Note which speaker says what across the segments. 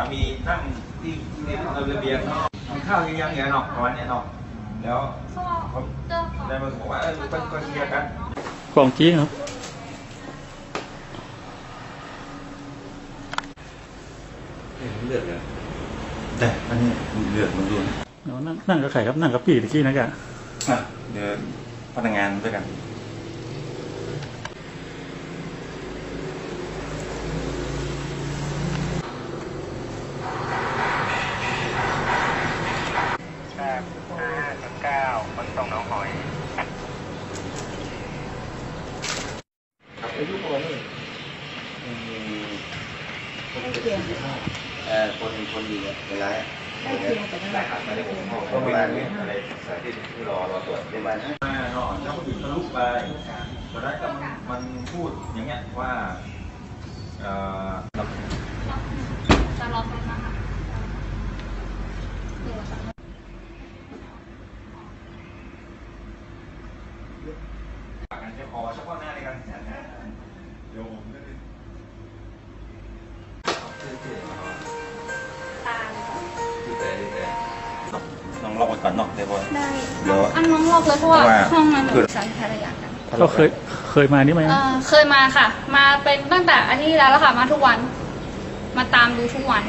Speaker 1: มีนั่งที่ระเบียงเนาะกินข้าวยังเงี้ยเนาะประมาณนี้เนาะแล้วเขาได้มาบอกว่าก็เคลียร์กัน
Speaker 2: ของจริงครับ
Speaker 1: เลือดเลยแต่อันนี้เลือดมันรุน
Speaker 2: นั่งกับใครครับนั่งกับพี่ตะกี้นะแก
Speaker 1: เดี๋ยวพนักงานด้วยกัน
Speaker 3: 5-9ขนส่งน้องหอย
Speaker 1: อายุประมาณนี้คนดีเวลาได้ครับไม่ได้ผมประมาณนี้อะไรสายที่รอตรวจประมาณนั้นเนาะถ้าคนอื่นทะลุไปตอนนั้นก็มันพูดอย่างเงี้ยว่า
Speaker 4: จะรอไปมาค่ะ
Speaker 1: การจะขอเฉพาะหน้าในการโยมก็คือน้องลอกไปก่อนเนาะได้ป่ะ
Speaker 4: ได้อันน้องลอกเลยเพราะว่าห้องนั้นหนูใช้ภรรยากัน
Speaker 2: ก็เคยมานี่ไหม
Speaker 4: เคยมาค่ะมาเป็นตั้งแต่อาทิตย์แล้วค่ะมาทุกวันมาตามดูทุกวัน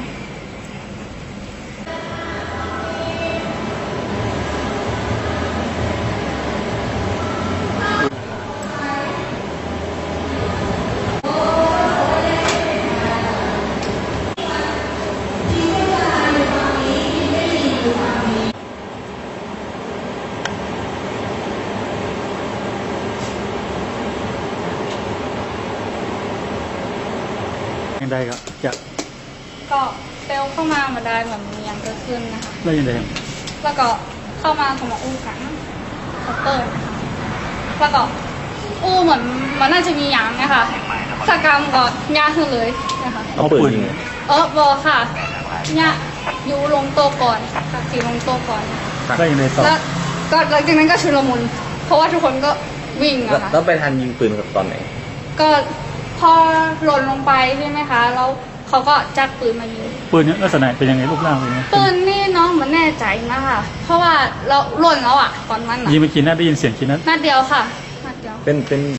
Speaker 2: ยังได้ครับ
Speaker 4: ก็เปลเข้ามาได้เหมือนมียังเกิดขึ้นนะคะ
Speaker 2: ได้ยังไง
Speaker 4: แล้วก็เข้ามาเขามาอู้กันเขาเปิดนะคะแล้วก็อู้เหมือนมันน่าจะมียังนะคะสกรรมก็ยากขึ้นเลยนะคะ
Speaker 2: เอาปืน
Speaker 4: บอกค่ะเนี่ยอยู่ลงโตก่อนตัดสีลงโตก่อน
Speaker 2: ได้ยังไงต่อ
Speaker 4: แล้วก็หลังจากนั้นก็ชุลมุนเพราะว่าทุกคนก็วิ่งอะค่ะ
Speaker 3: แล้วไปทันยิงปืนกับตอนไหน
Speaker 4: ก็พอหล่นลงไปใช่ไหมคะแล้วเขาก็จักปืนมายิง
Speaker 2: ปืนนี้ลักษณะเป็นยังไงรูปร่างเป็นยังไง
Speaker 4: ปืนนี่น้องมันแน่ใจนะคะเพราะว่าเราหล่นแล้วอ่ะตอนนั้น
Speaker 2: ยิงไปกี่นัดได้ยินเสียงกี่นัด
Speaker 4: นัดเดียวค่ะนัดเดียว
Speaker 3: เป็น